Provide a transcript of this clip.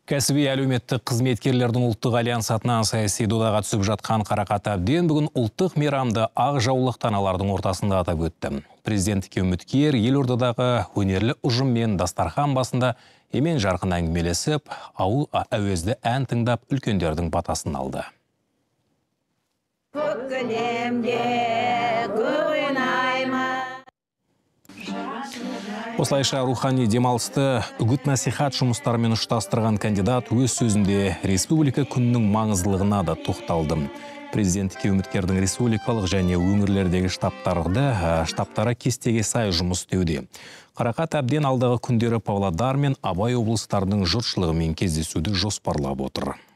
Кәсіби әлеуметтік қызметкерлердің ұлттық альянс атынан саяси додаға түсіп жатқан Қарақат Әбден бүгін ұлттық мейрамды ақ жаулық таналардың ортасында атап өтті. Президенттікке үміткер елордадағы өнерлі ұжыммен дастархан басында емен жарқын әңгімелесіп, ауыл әуезді ән тыңдап үлкендердің батасын алды. Осылайша рухани демалысты үгіт-насихат жұмыстарымен ұштастырған кандидат өз сөзінде республика күнінің маңыздылығына да тоқталды. Президенттікке үміткердің республикалық және өңірлердегі штабтары кестеге сай жұмыс істеуде. Қарақат Әбден алдағы күндері Павлодар мен Абай облыстарының жұртшылығымен кездесуді жоспарлап отыр.